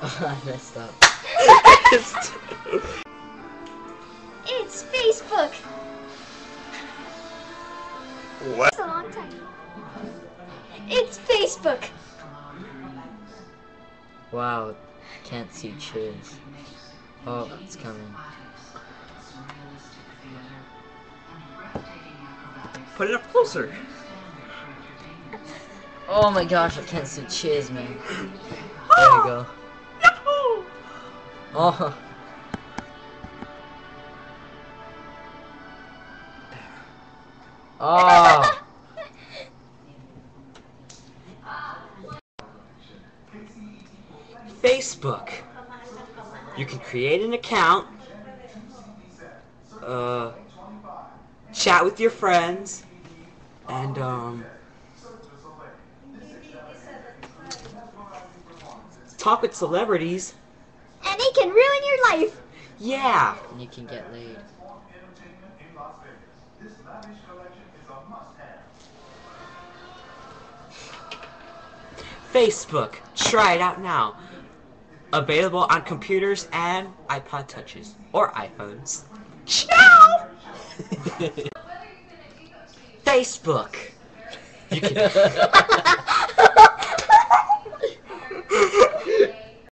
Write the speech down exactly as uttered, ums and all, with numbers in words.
I messed up. It's Facebook. What? It's a long time. It's Facebook. Wow, can't see cheers. Oh, it's coming. Put it up closer. Oh my gosh, I can't see cheers, man. There we go. Oh. Oh. Facebook. You can create an account, uh, chat with your friends, and um, talk with celebrities. And it can ruin your life. Yeah. And you can get laid. Facebook. Try it out now. Available on computers and iPod Touches or iPhones. Ciao! Facebook. You can